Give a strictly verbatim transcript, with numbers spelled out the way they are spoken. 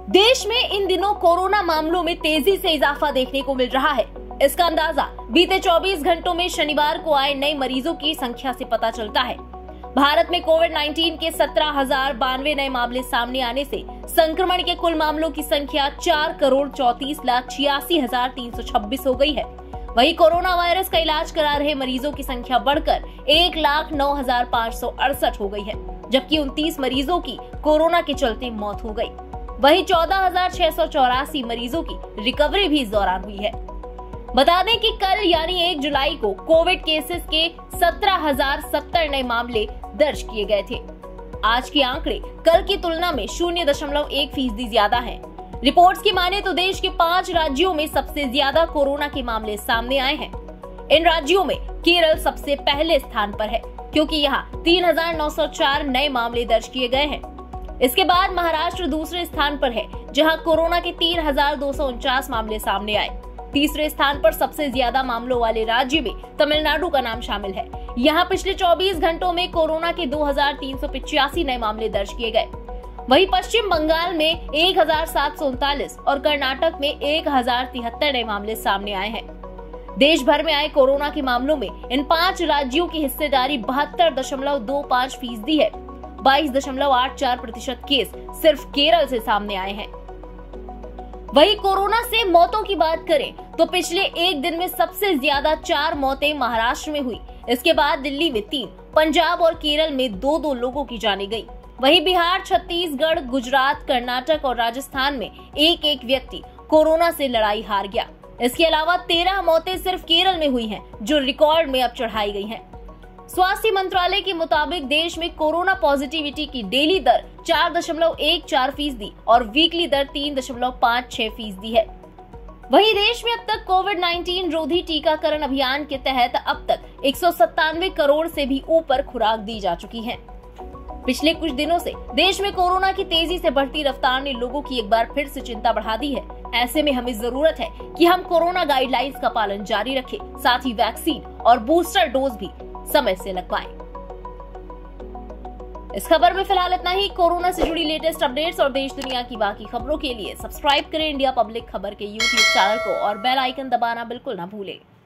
देश में इन दिनों कोरोना मामलों में तेजी से इजाफा देखने को मिल रहा है। इसका अंदाजा बीते चौबीस घंटों में शनिवार को आए नए मरीजों की संख्या से पता चलता है। भारत में कोविड उन्नीस के सत्रह हजार बानवे नए मामले सामने आने से संक्रमण के कुल मामलों की संख्या चार करोड़ चौतीस लाख छियासी हजार तीन सौ छब्बीस हो गई है। वहीं कोरोना वायरस का इलाज करा रहे मरीजों की संख्या बढ़कर एक लाख नौ हजार पाँच सौ अड़सठ हो गई है, जबकि उनतीस मरीजों की कोरोना के चलते मौत हो गई। वहीं चौदह हजार छह सौ चौरासी मरीजों की रिकवरी भी इस दौरान हुई है। बता दें कि कल यानी एक जुलाई को कोविड केसेस के सत्रह हजार सत्तर नए मामले दर्ज किए गए थे। आज के आंकड़े कल की तुलना में शून्य दशमलव एक फीसदी ज्यादा है। रिपोर्ट्स की माने तो देश के पांच राज्यों में सबसे ज्यादा कोरोना के मामले सामने आए हैं। इन राज्यों में केरल सबसे पहले स्थान पर है, क्योंकि यहाँ तीन हजार नौ सौ चार नए मामले दर्ज किए गए हैं। इसके बाद महाराष्ट्र दूसरे स्थान पर है, जहां कोरोना के तीन हजार दो सौ उनचास मामले सामने आए। तीसरे स्थान पर सबसे ज्यादा मामलों वाले राज्य में तमिलनाडु का नाम शामिल है। यहां पिछले चौबीस घंटों में कोरोना के दो हजार तीन सौ पिचासी नए मामले दर्ज किए गए। वहीं पश्चिम बंगाल में एक हजार सात सौ उनतालीस और कर्नाटक में एक हजार तिहत्तर नए मामले सामने आए हैं। देश भर में आए कोरोना के मामलों में इन पांच राज्यों की हिस्सेदारी बहत्तर दशमलव दो पाँच फीसदी है। बाईस दशमलव आठ चार प्रतिशत केस सिर्फ केरल से सामने आए हैं। वहीं कोरोना से मौतों की बात करें तो पिछले एक दिन में सबसे ज्यादा चार मौतें महाराष्ट्र में हुई। इसके बाद दिल्ली में तीन, पंजाब और केरल में दो दो लोगों की जाने गई। वहीं बिहार, छत्तीसगढ़, गुजरात, कर्नाटक और राजस्थान में एक एक व्यक्ति कोरोना से लड़ाई हार गया। इसके अलावा तेरह मौतें सिर्फ केरल में हुई हैं, जो रिकॉर्ड में अब चढ़ाई गई हैं। स्वास्थ्य मंत्रालय के मुताबिक देश में कोरोना पॉजिटिविटी की डेली दर चार दशमलव एक चार फीसदी और वीकली दर तीन दशमलव पाँच छह फीसदी है। वहीं देश में अब तक कोविड उन्नीस रोधी टीकाकरण अभियान के तहत अब तक एक सौ सत्तानवे करोड़ से भी ऊपर खुराक दी जा चुकी है। पिछले कुछ दिनों से देश में कोरोना की तेजी से बढ़ती रफ्तार ने लोगों की एक बार फिर से चिंता बढ़ा दी है। ऐसे में हमें जरूरत है कि हम कोरोना गाइडलाइंस का पालन जारी रखें, साथ ही वैक्सीन और बूस्टर डोज भी समय से लगवाएं। इस खबर में फिलहाल इतना ही। कोरोना से जुड़ी लेटेस्ट अपडेट्स और देश दुनिया की बाकी खबरों के लिए सब्सक्राइब करें इंडिया पब्लिक खबर के यूट्यूब चैनल को और बेल आइकन दबाना बिल्कुल ना भूलें।